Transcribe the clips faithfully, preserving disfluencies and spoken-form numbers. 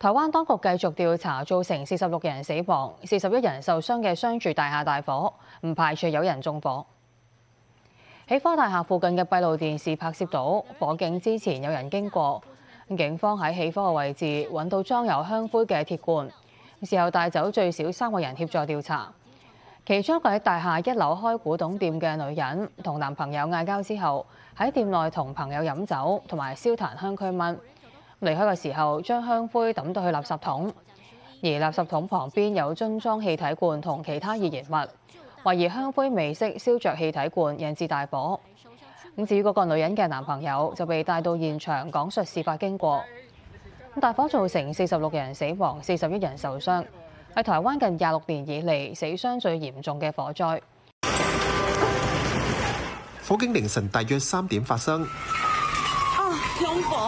台灣當局繼續調查造成四十六人死亡、四十一人受傷嘅商住大廈大火，唔排除有人縱火。喜科大廈附近嘅閉路電視拍攝到火警之前有人經過，警方喺喜科嘅位置揾到裝有香灰嘅鐵罐，事後帶走最少三個人協助調查。其中一個喺大廈一樓開古董店嘅女人，同男朋友嗌交之後，喺店內同朋友飲酒同埋燒檀香驅蚊。離開嘅時候，將香灰抌到去垃圾桶，而垃圾桶旁邊有樽裝氣體罐同其他易燃物，懷疑香灰未熄燒着氣體罐，引致大火。咁至於嗰個女人嘅男朋友就被帶到現場講述事發經過。大火造成四十六人死亡、四十一人受傷，係台灣近廿六年以嚟死傷最嚴重嘅火災。 火警凌晨大約三點發生。 啊，恐怖！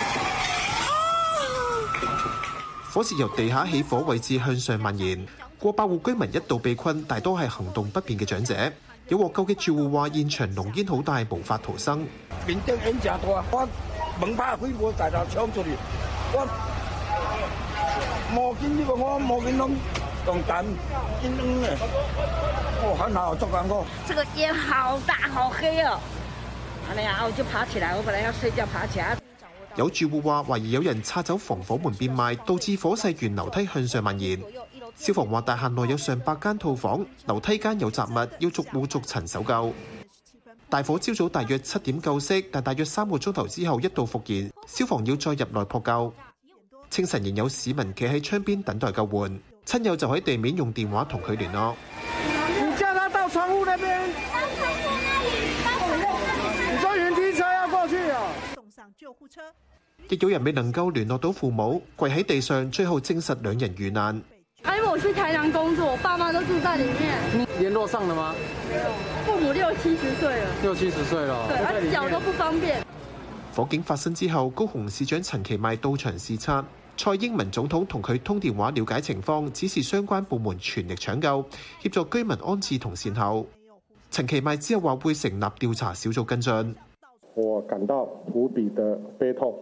火勢由地下起火位置向上蔓延，過百戶居民一度被困，大多係行動不便嘅長者。有獲救嘅住戶話：現場濃煙好大，無法逃生。 面積煙正大，我門拍開，我大大衝出嚟，我冇見呢個，我冇見到咁大煙燈嘅，我很好捉緊我。 這個煙好大，好黑哦！哎呀，我就爬起來，我本來要睡覺，爬起來。 有住戶話懷疑有人拆走防火門變賣，導致火勢沿樓梯向上蔓延。消防話大廈內有上百間套房，樓梯間有雜物，要逐戶逐層搜救。大火朝早大約七點救熄，但大約三個鐘頭之後一度復燃，消防要再入內撲救。清晨仍有市民企喺窗邊等待救援，親友就喺地面用電話同佢聯絡。 你叫他到窗戶那邊。你坐雲梯車要過去啊！ 亦有人未能夠聯絡到父母，跪喺地上，最後證實兩人遇難。 因為我去台南工作，我爸媽都住在裡面。 聯絡上了嗎？ 父母六七十歲了。 六七十歲了。 對，而腳都不方便。 火警發生之後，高雄市長陳其邁到場視察，蔡英文總統同佢通電話了解情況，指示相關部門全力搶救，協助居民安置同善後。陳其邁之後話會成立調查小組跟進。 我感到無比的悲痛，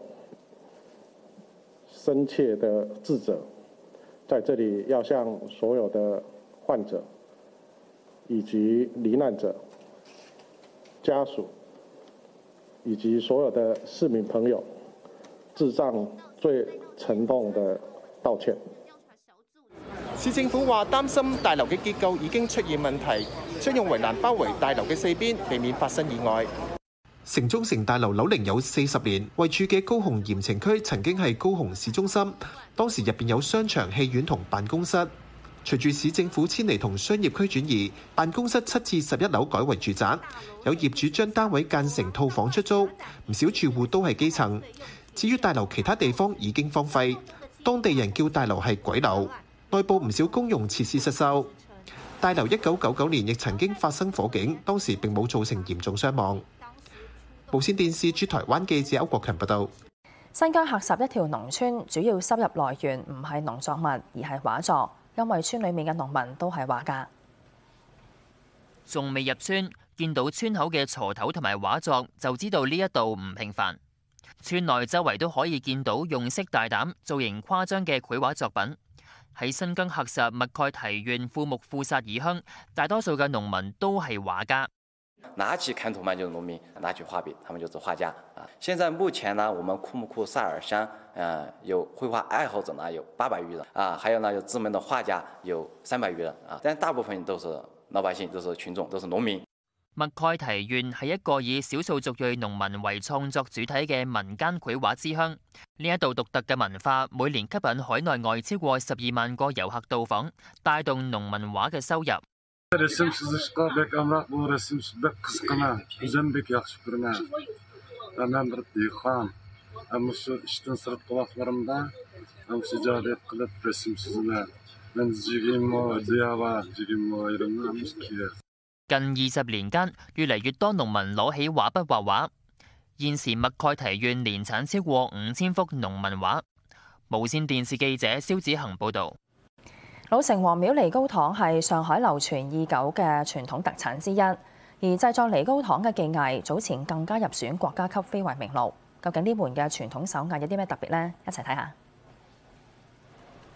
深切的自責，在這裡要向所有的患者以及罹難者家屬以及所有的市民朋友致上最沉痛的道歉。 市政府話擔心大樓嘅結構已經出現問題，將用圍欄包圍大樓嘅四邊，避免發生意外。城中城大樓樓齡有四十年，位處嘅高雄鹽埕區曾經係高雄市中心，當時入邊有商場、戲院同辦公室。隨住市政府遷離同商業區轉移，辦公室七至十一樓改為住宅，有業主將單位間成套房出租，唔少住戶都係基層。至於大樓其他地方已經荒廢，當地人叫大樓係鬼樓，內部唔少公用設施失修。大樓一九九九年亦曾經發生火警，當時並冇造成嚴重傷亡。無線電視駐台灣記者歐國強報道： 新疆喀什一條農村主要收入來源唔係農作物，而係畫作，因為村裡面嘅農民都係畫家。 仲未入村，見到村口嘅鋤頭同埋畫作，就知道呢一度唔平凡。村內周圍都可以見到用色大膽、造型誇張嘅繪畫作品。喺新疆喀什麥蓋提縣庫木庫薩爾鄉，大多數嘅農民都係畫家。 拿起砍土曼就是農民，拿起畫筆，他們就是畫家啊。現在目前呢，我們庫木庫薩爾鄉，呃，有繪畫愛好者呢有八百餘人啊，還有呢有知名的畫家有三百餘人啊，但大部分都是老百姓，都是群眾，都是農民。 麥蓋提縣係一個以少數族裔農民為創作主體嘅民間繪畫之鄉。呢一度獨特嘅文化，每年吸引海內外超過十二萬個遊客到訪，帶動農民畫嘅收入。近二十年間，越嚟越多農民攞起畫筆畫畫。現時麥蓋提縣年產超過五千幅農民畫。無線電視記者蕭子恒報導。 老城隍廟梨膏糖係上海流傳已久嘅傳統特產之一，而製作梨膏糖嘅技藝早前更加入選國家級非遺名錄。究竟呢門嘅傳統手藝有啲咩特別呢？一齊睇下。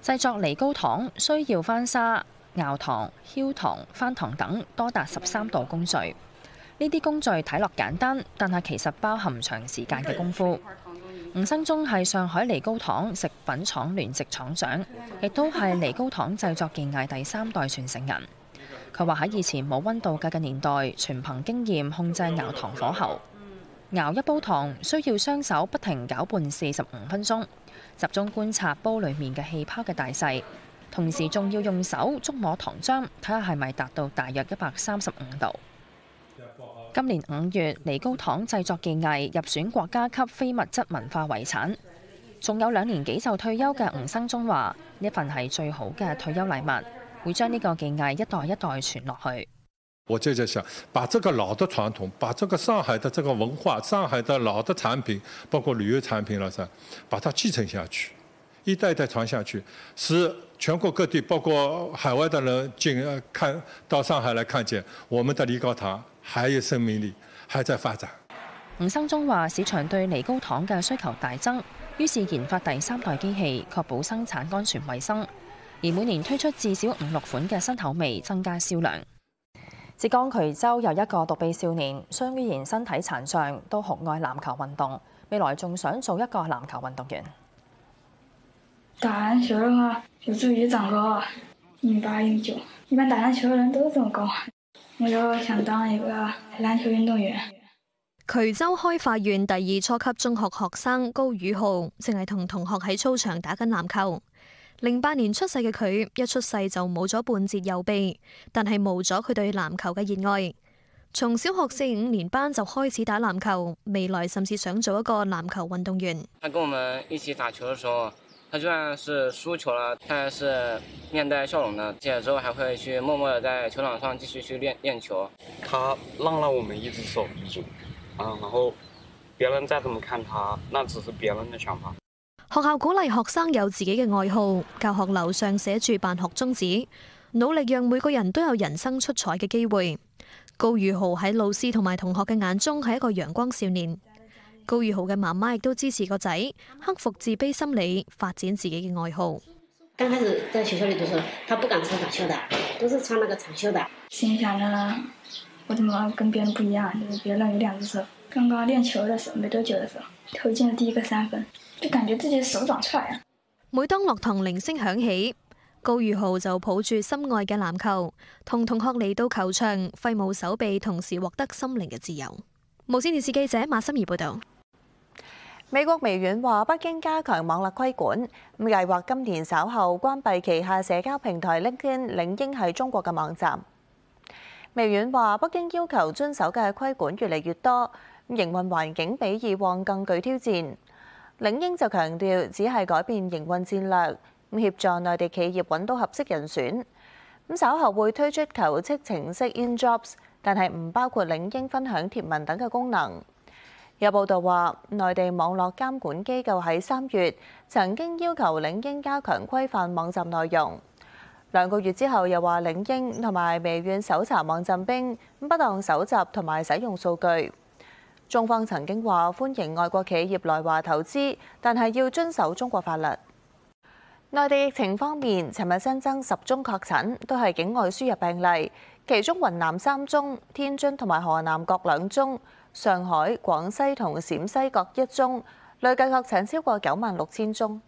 製作梨膏糖需要翻砂、熬糖、澆糖、翻糖等多達十三道工序。呢啲工序睇落簡單，但係其實包含長時間嘅功夫。吳生忠係上海梨膏糖食品廠聯席廠長，亦都係梨膏糖製作技藝第三代傳承人。佢話喺以前冇溫度計嘅年代，全憑經驗控制熬糖火候。熬一煲糖需要雙手不停攪拌四十五分鐘，集中觀察煲裡面嘅氣泡嘅大細，同時仲要用手觸摸糖漿，睇下係咪達到大約一百三十五度。今年五月，梨膏糖製作技藝入選國家級非物質文化遺產。仲有兩年幾就退休嘅吳生忠話：呢份係最好嘅退休禮物，會將呢個技藝一代一代傳落去。 我就在想，把這個老的傳統，把這個上海的這個文化，上海的老的產品，包括旅遊產品了噻，把它繼承下去，一代一代傳下去，使全國各地，包括海外的人進看到上海來看見我們的梨膏糖還有生命力，還在發展。 吳生忠話：市場對梨膏糖嘅需求大增，於是研發第三代機器，確保生產安全衛生，而每年推出至少五六款嘅新口味，增加銷量。浙江衢州有一個獨臂少年，雖然身體殘障，都酷愛籃球運動，未來仲想做一個籃球運動員。 打籃球的話，有助於長高，一米八、一米九，一般打籃球的人都這麼高。我就想當一個籃球運動員。 衢州開化縣第二初級中學學生高宇浩，正係同同學喺操場打緊籃球。零八年出世嘅佢，一出世就冇咗半截右臂，但係冇咗佢對籃球嘅熱愛。從小學四五年班就開始打籃球，未來甚至想做一個籃球運動員。 他跟我們一起打球的時候，他就算是輸球了，他還是面帶笑容的。接着之後還會去默默地在球場上繼續去練練球。 他讓了我們一隻手一組，啊，然後別人再怎麼看他，那只是別人的想法。 學校鼓勵學生有自己嘅愛好，教學樓上寫住辦學宗旨，努力讓每個人都有人生出彩嘅機會。高宇浩喺老師同埋同學嘅眼中係一個陽光少年。高宇浩嘅媽媽亦都支持個仔克服自卑心理，發展自己嘅愛好。 剛開始在學校裏讀書，他不敢穿短袖的，都是穿那個長袖的。 心想着我怎麼跟別人不一樣，就是別人有兩隻手。剛剛練球的時候，沒多久的時候，投進了第一個三分。就感覺自己手長出來啊！ 每當落堂鈴聲響起，高宇浩就抱住心愛嘅籃球，同同學嚟到球場揮舞手臂，同時獲得心靈嘅自由。無線電視記者馬心怡報導。 美國微軟話北京加強網絡規管，咁計劃今年稍後關閉旗下社交平台 LinkedIn 領英喺中國嘅網站。微軟話北京要求遵守嘅規管越嚟越多，營運環境比以往更具挑戰。領英就強調，只係改變營運戰略，咁協助內地企業揾到合適人選。咁稍後會推出求職程式 InJobs， 但係唔包括領英分享貼文等嘅功能。有報道話，內地網絡監管機構喺三月曾經要求領英加強規範網站內容。兩個月之後又話領英同埋微軟搜查網站冰，不當搜集同埋使用數據。中方曾經話歡迎外國企業來華投資，但係要遵守中國法律。內地疫情方面，尋日新增十宗確診，都係境外輸入病例，其中雲南三宗，天津同埋河南各兩宗，上海、廣西同陝西各一宗，累計確診超過九萬六千宗。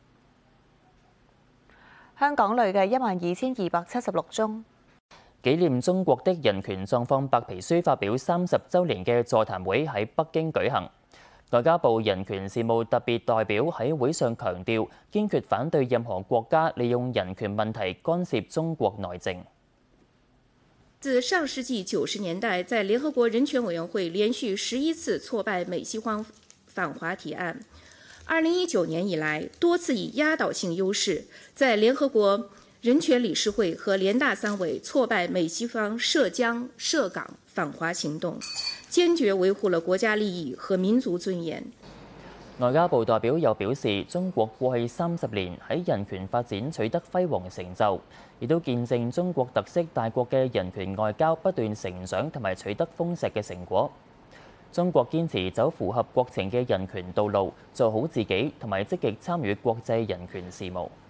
香港累計一萬二千二百七十六宗。 紀念中國的人權狀況白皮書發表三十週年嘅座談會喺北京舉行。外交部人權事務特別代表喺會上強調，堅決反對任何國家利用人權問題干涉中國內政。 自上世紀九十年代，在聯合國人權委員會連續十一次挫敗美西方反華提案，二零一九年以來多次以壓倒性優勢，在聯合國人權理事會和聯大三委挫敗美西方涉疆涉港反華行動，堅決維護了國家利益和民族尊嚴。 外交部代表又表示，中國過去三十年喺人權發展取得輝煌成就，亦都見證中國特色大國嘅人權外交不斷成長同埋取得豐碩嘅成果。中國堅持走符合國情嘅人權道路，做好自己，同埋積極參與國際人權事務。